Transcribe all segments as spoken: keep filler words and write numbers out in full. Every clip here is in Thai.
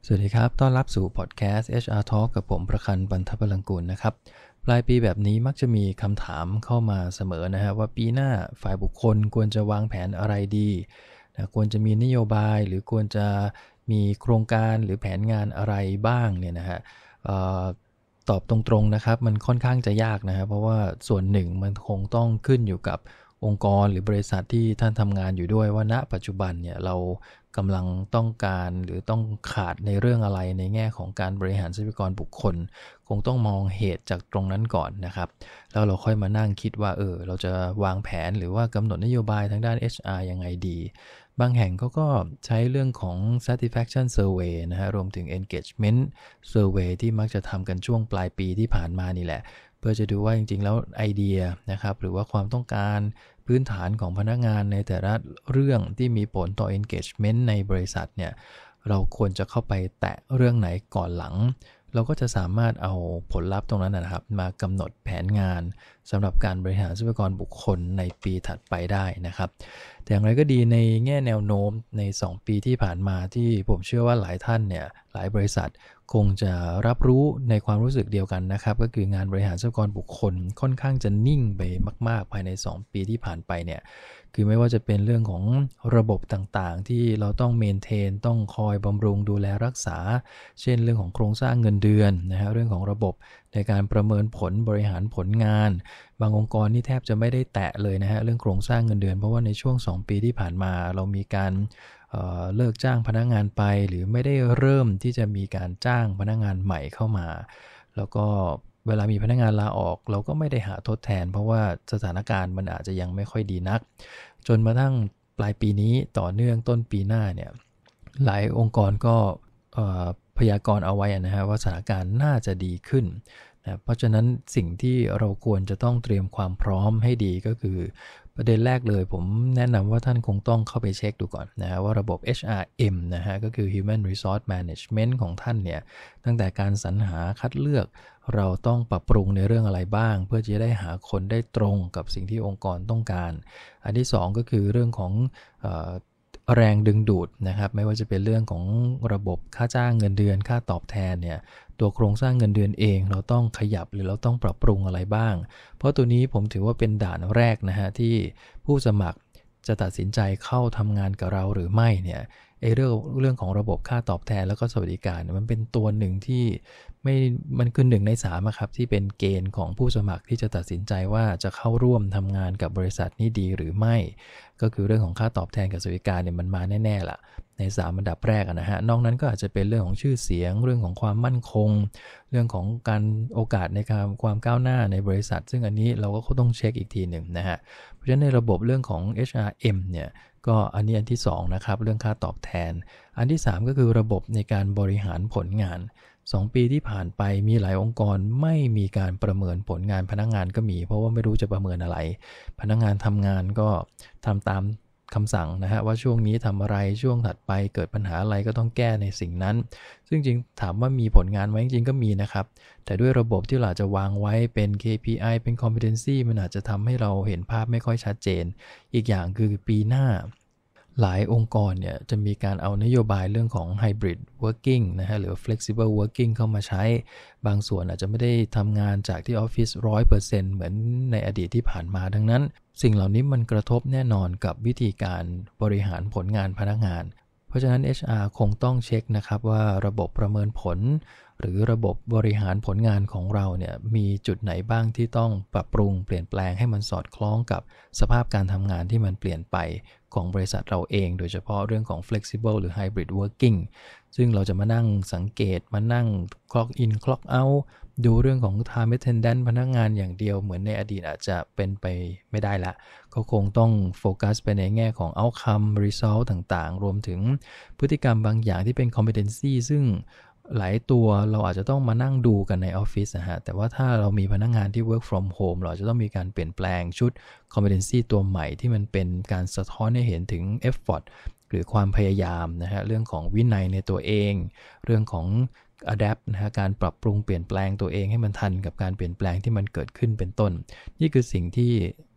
สวัสดีครับต้อนรับสู่พอดแคสต์ เอช อาร์ Talk กับผมประคันปันทพลังกุลนะครับปลายปีแบบนี้มักจะมีคำถามเข้ามาเสมอนะฮะว่าปีหน้าฝ่ายบุคคลควรจะวางแผนอะไรดีนะควรจะมีนโยบายหรือควรจะมีโครงการหรือแผนงานอะไรบ้างเนี่ยนะฮะตอบตรงๆนะครับมันค่อนข้างจะยากนะฮะเพราะว่าส่วนหนึ่งมันคงต้องขึ้นอยู่กับองค์กรหรือบริษัทที่ท่านทำงานอยู่ด้วยว่าณปัจจุบันเนี่ยเรากำลังต้องการหรือต้องขาดในเรื่องอะไรในแง่ของการบริหารทรัพยากรบุคคลคงต้องมองเหตุจากตรงนั้นก่อนนะครับแล้วเราค่อยมานั่งคิดว่าเออเราจะวางแผนหรือว่ากำหนดนโยบายทางด้าน เอช อาร์ ยังไงดีบางแห่งเขาก็ใช้เรื่องของ satisfaction survey นะฮะรวมถึง engagement survey ที่มักจะทำกันช่วงปลายปีที่ผ่านมานี่แหละเพื่อจะดูว่าจริงๆแล้วไอเดียนะครับหรือว่าความต้องการพื้นฐานของพนักงานในแต่ละเรื่องที่มีผลต่อ engagement ในบริษัทเนี่ยเราควรจะเข้าไปแตะเรื่องไหนก่อนหลังเราก็จะสามารถเอาผลลัพธ์ตรงนั้นนะครับมากำหนดแผนงานสำหรับการบริหารทรัพยากรบุคคลในปีถัดไปได้นะครับแต่อย่างไรก็ดีในแง่แนวโน้มในสองปีที่ผ่านมาที่ผมเชื่อว่าหลายท่านเนี่ยหลายบริษัทคงจะรับรู้ในความรู้สึกเดียวกันนะครับก็คืองานบริหารทรัพยากรบุคคลค่อนข้างจะนิ่งไปมากๆภายในสองปีที่ผ่านไปเนี่ยคือไม่ว่าจะเป็นเรื่องของระบบต่างๆที่เราต้องเมนเทนต้องคอยบำรุงดูแลรักษาเช่นเรื่องของโครงสร้างเงินเดือนนะฮะเรื่องของระบบในการประเมินผลบริหารผลงานบางองค์กรนี่แทบจะไม่ได้แตะเลยนะฮะเรื่องโครงสร้างเงินเดือนเพราะว่าในช่วงสองปีที่ผ่านมาเรามีการเอ่อเลิกจ้างพนักงานไปหรือไม่ได้เริ่มที่จะมีการจ้างพนักงานใหม่เข้ามาแล้วก็เวลามีพนักงานลาออกเราก็ไม่ได้หาทดแทนเพราะว่าสถานการณ์มันอาจจะยังไม่ค่อยดีนักจนมาทั้งปลายปีนี้ต่อเนื่องต้นปีหน้าเนี่ยหลายองค์กรก็พยากรณ์เอาไว้นะฮะว่าสถานการณ์น่าจะดีขึ้นนะเพราะฉะนั้นสิ่งที่เราควรจะต้องเตรียมความพร้อมให้ดีก็คือประเด็นแรกเลยผมแนะนำว่าท่านคงต้องเข้าไปเช็คดูก่อนนะฮะว่าระบบ เอช อาร์ เอ็ม นะฮะก็คือ Human Resource Management ของท่านเนี่ยตั้งแต่การสรรหาคัดเลือกเราต้องปรับปรุงในเรื่องอะไรบ้างเพื่อจะได้หาคนได้ตรงกับสิ่งที่องค์กรต้องการอันที่สองก็คือเรื่องของเอ่อแรงดึงดูดนะครับไม่ว่าจะเป็นเรื่องของระบบค่าจ้างเงินเดือนค่าตอบแทนเนี่ยตัวโครงสร้างเงินเดือนเองเราต้องขยับหรือเราต้องปรับปรุงอะไรบ้างเพราะตัวนี้ผมถือว่าเป็นด่านแรกนะฮะที่ผู้สมัครจะตัดสินใจเข้าทำงานกับเราหรือไม่เนี่ยไอ้เรื่องเรื่องของระบบค่าตอบแทนแล้วก็สวัสดิการมันเป็นตัวหนึ่งที่ไม่มันคือหนึ่งในสามครับที่เป็นเกณฑ์ของผู้สมัครที่จะตัดสินใจว่าจะเข้าร่วมทำงานกับบริษัทนี้ดีหรือไม่ก็คือเรื่องของค่าตอบแทนกับสวัสดิการเนี่ยมันมาแน่ๆล่ะในสามอันดับแรกนะฮะนอกนั้นก็อาจจะเป็นเรื่องของชื่อเสียงเรื่องของความมั่นคงเรื่องของการโอกาสในการความก้าวหน้าในบริษัทซึ่งอันนี้เราก็ต้องเช็คอีกทีหนึ่งนะฮะเพราะฉะนั้นในระบบเรื่องของ เอช อาร์ เอ็ม เนี่ยก็อันนี้อันที่สองนะครับเรื่องค่าตอบแทนอันที่สามก็คือระบบในการบริหารผลงานสองปีที่ผ่านไปมีหลายองค์กรไม่มีการประเมินผลงานพนักงานก็มีเพราะว่าไม่รู้จะประเมินอะไรพนักงานทำงานก็ทำตามคำสั่งนะฮะว่าช่วงนี้ทำอะไรช่วงถัดไปเกิดปัญหาอะไรก็ต้องแก้ในสิ่งนั้นซึ่งจริงถามว่ามีผลงานไหมจริงก็มีนะครับแต่ด้วยระบบที่เราจะวางไว้เป็น เค พี ไอ เป็น competency มันอาจจะทำให้เราเห็นภาพไม่ค่อยชัดเจนอีกอย่างคือปีหน้าหลายองค์กรเนี่ยจะมีการเอานโยบายเรื่องของ hybrid working นะฮะหรือ flexible working เข้ามาใช้บางส่วนอาจจะไม่ได้ทำงานจากที่ออฟฟิศ หนึ่งร้อยเปอร์เซ็นต์ เหมือนในอดีตที่ผ่านมาดังนั้นสิ่งเหล่านี้มันกระทบแน่นอนกับวิธีการบริหารผลงานพนักงานเพราะฉะนั้น เอช อาร์ คงต้องเช็คนะครับว่าระบบประเมินผลหรือระบบบริหารผลงานของเราเนี่ยมีจุดไหนบ้างที่ต้องปรับปรุงเปลี่ยนแปลงให้มันสอดคล้องกับสภาพการทำงานที่มันเปลี่ยนไปของบริษัทเราเองโดยเฉพาะเรื่องของ flexible หรือ hybrid working ซึ่งเราจะมานั่งสังเกตมานั่ง clock in clock out ดูเรื่องของ time attendance พนักงานอย่างเดียวเหมือนในอดีตอาจจะเป็นไปไม่ได้ละก็คงต้องโฟกัสไปในแง่ของ outcome result ต่างๆรวมถึงพฤติกรรมบางอย่างที่เป็น competency ซึ่งหลายตัวเราอาจจะต้องมานั่งดูกันในออฟฟิศนะฮะแต่ว่าถ้าเรามีพนักงานที่ work from home เราจะต้องมีการเปลี่ยนแปลงชุด competency ตัวใหม่ที่มันเป็นการสะท้อนให้เห็นถึง effort หรือความพยายามนะฮะเรื่องของวินัยในตัวเองเรื่องของ adapt นะฮะการปรับปรุงเปลี่ยนแปลงตัวเองให้มันทันกับการเปลี่ยนแปลงที่มันเกิดขึ้นเป็นต้นนี่คือสิ่งที่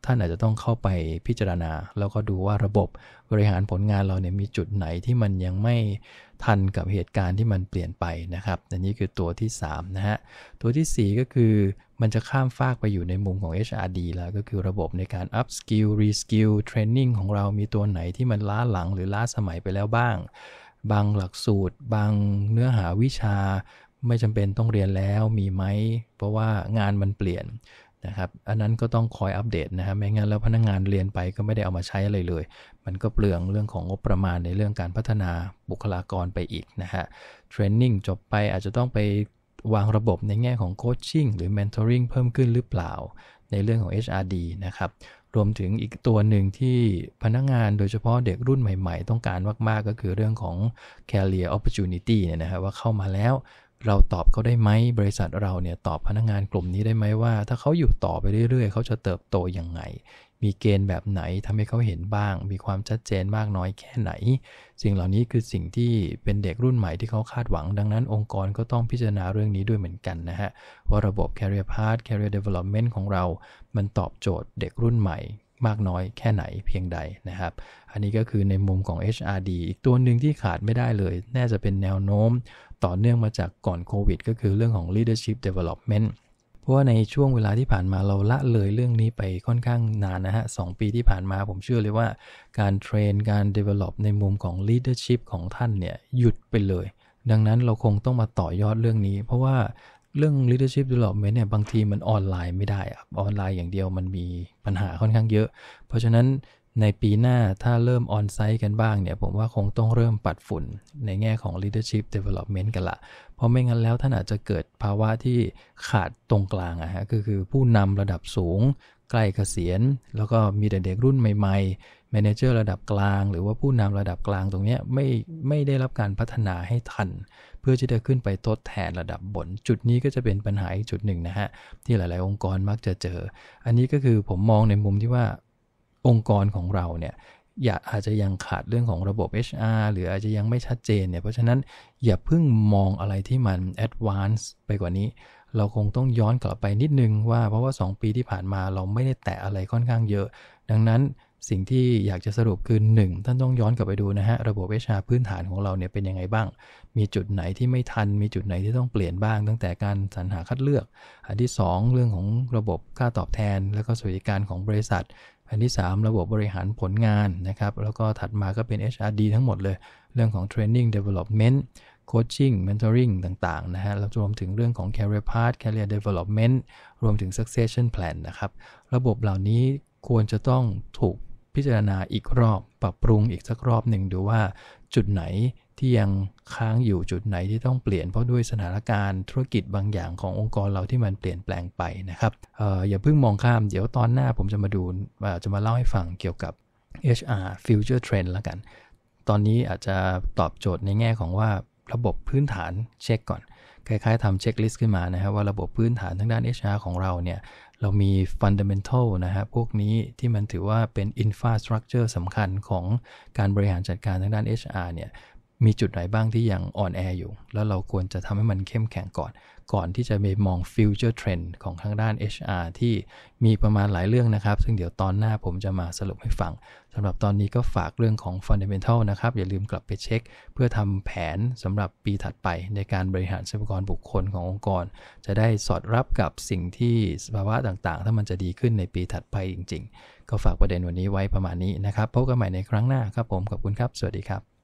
ท่านอาจจะต้องเข้าไปพิจารณาแล้วก็ดูว่าระบบบริหารผลงานเราเนี่ยมีจุดไหนที่มันยังไม่ทันกับเหตุการณ์ที่มันเปลี่ยนไปนะครับอันนี้คือตัวที่สามนะฮะตัวที่สี่ก็คือมันจะข้ามฟากไปอยู่ในมุมของ เอช อาร์ ดี แล้วก็คือระบบในการ up skill re skill training ของเรามีตัวไหนที่มันล้าหลังหรือล้าสมัยไปแล้วบ้างบางหลักสูตรบางเนื้อหาวิชาไม่จำเป็นต้องเรียนแล้วมีไหมเพราะว่างานมันเปลี่ยนนะครับอันนั้นก็ต้องคอยอัปเดตนะครับไม่งั้นแล้วพนักงานเรียนไปก็ไม่ได้เอามาใช้อะไรเลยมันก็เปลืองเรื่องของงบประมาณในเรื่องการพัฒนาบุคลากรไปอีกนะฮะเทรนนิ่งจบไปอาจจะต้องไปวางระบบในแง่ของโคชชิ่งหรือเมนทอริงเพิ่มขึ้นหรือเปล่าในเรื่องของ เอช อาร์ ดี นะครับรวมถึงอีกตัวหนึ่งที่พนักงานโดยเฉพาะเด็กรุ่นใหม่ๆต้องการมากๆก็คือเรื่องของ career opportunity เนี่ยนะฮะว่าเข้ามาแล้วเราตอบเขาได้ไหมบริษัทเราเนี่ยตอบพนักงานกลุ่มนี้ได้ไหมว่าถ้าเขาอยู่ต่อไปเรื่อยๆเขาจะเติบโตยังไงมีเกณฑ์แบบไหนทำให้เขาเห็นบ้างมีความชัดเจนมากน้อยแค่ไหนสิ่งเหล่านี้คือสิ่งที่เป็นเด็กรุ่นใหม่ที่เขาคาดหวังดังนั้นองค์กรก็ต้องพิจารณาเรื่องนี้ด้วยเหมือนกันนะฮะว่าระบบ career path career development ของเรามันตอบโจทย์เด็กรุ่นใหม่มากน้อยแค่ไหนเพียงใดนะครับอันนี้ก็คือในมุมของ เอช อาร์ ดี อีกตัวหนึ่งที่ขาดไม่ได้เลยน่าจะเป็นแนวโน้มต่อเนื่องมาจากก่อนโควิดก็คือเรื่องของ leadership development เพราะว่าในช่วงเวลาที่ผ่านมาเราละเลยเรื่องนี้ไปค่อนข้างนานนะฮะสองปีที่ผ่านมาผมเชื่อเลยว่าการเทรนการ develop ในมุมของ leadership ของท่านเนี่ยหยุดไปเลยดังนั้นเราคงต้องมาต่อยอดเรื่องนี้เพราะว่าเรื่อง leadership development เนี่ยบางทีมันออนไลน์ไม่ได้ครับออนไลน์อย่างเดียวมันมีปัญหาค่อนข้างเยอะเพราะฉะนั้นในปีหน้าถ้าเริ่มออนไซต์กันบ้างเนี่ยผมว่าคงต้องเริ่มปัดฝุ่นในแง่ของ leadership development กันละเพราะไม่งั้นแล้วท่านอาจจะเกิดภาวะที่ขาดตรงกลางอะฮะก็คือผู้นำระดับสูงใกล้เกษียณแล้วก็มีแต่เด็กรุ่นใหม่ๆ manager ระดับกลางหรือว่าผู้นำระดับกลางตรงนี้ไม่ไม่ได้รับการพัฒนาให้ทันเพื่อที่จะขึ้นไปทดแทนระดับบนจุดนี้ก็จะเป็นปัญหาอีกจุดหนึ่งนะฮะที่หลายๆองค์กรมักจะเจออันนี้ก็คือผมมองในมุมที่ว่าองค์กรของเราเนี่ยอย่าอาจจะยังขาดเรื่องของระบบ เอช อาร์ หรืออาจจะยังไม่ชัดเจนเนี่ยเพราะฉะนั้นอย่าเพิ่งมองอะไรที่มัน advance ไปกว่านี้เราคงต้องย้อนกลับไปนิดนึงว่าเพราะว่าสองปีที่ผ่านมาเราไม่ได้แตะอะไรค่อนข้างเยอะดังนั้นสิ่งที่อยากจะสรุปคือหนึ่งท่านต้องย้อนกลับไปดูนะฮะระบบ เอช อาร์ พื้นฐานของเราเนี่ยเป็นยังไงบ้างมีจุดไหนที่ไม่ทันมีจุดไหนที่ต้องเปลี่ยนบ้างตั้งแต่การสรรหาคัดเลือกอันที่สองเรื่องของระบบค่าตอบแทนแล้วก็สวัสดิการของบริษัทอันที่สามระบบบริหารผลงานนะครับแล้วก็ถัดมาก็เป็น เอช อาร์ ดี ทั้งหมดเลยเรื่องของ training development coaching mentoring ต่างๆนะฮะแล้วรวมถึงเรื่องของ career path career development รวมถึง succession plan นะครับระบบเหล่านี้ควรจะต้องถูกพิจารณาอีกรอบปรับปรุงอีกสักรอบหนึ่งดูว่าจุดไหนที่ยังค้างอยู่จุดไหนที่ต้องเปลี่ยนเพราะด้วยสถานการณ์ธุรกิจบางอย่างขององค์กรเราที่มันเปลี่ยนแปลงไปนะครับ เอ่อ อย่าเพิ่งมองข้ามเดี๋ยวตอนหน้าผมจะมาดูจะมาเล่าให้ฟังเกี่ยวกับ เอช อาร์ Future Trend ละกันตอนนี้อาจจะตอบโจทย์ในแง่ของว่าระบบพื้นฐานเช็คก่อนคล้ายๆทำเช็คลิสต์ขึ้นมานะครับว่าระบบพื้นฐานทางด้าน เอช อาร์ ของเราเนี่ยเรามี fundamental นะฮะพวกนี้ที่มันถือว่าเป็น infrastructure สำคัญของการบริหารจัดการทางด้าน เอช อาร์ เนี่ยมีจุดไหนบ้างที่ยังอ่อนแออยู่แล้วเราควรจะทำให้มันเข้มแข็งก่อนก่อนที่จะไปมอง future trend ของทางด้าน เอช อาร์ ที่มีประมาณหลายเรื่องนะครับซึ่งเดี๋ยวตอนหน้าผมจะมาสรุปให้ฟังสำหรับตอนนี้ก็ฝากเรื่องของ fundamental นะครับอย่าลืมกลับไปเช็คเพื่อทำแผนสำหรับปีถัดไปในการบริหารทรัพยากรบุคคลขององค์กรจะได้สอดรับกับสิ่งที่สภาวะต่างๆถ้ามันจะดีขึ้นในปีถัดไปจริงๆก็ฝากประเด็นวันนี้ไว้ประมาณนี้นะครับพบกันใหม่ในครั้งหน้าครับผมขอบคุณครับสวัสดีครับ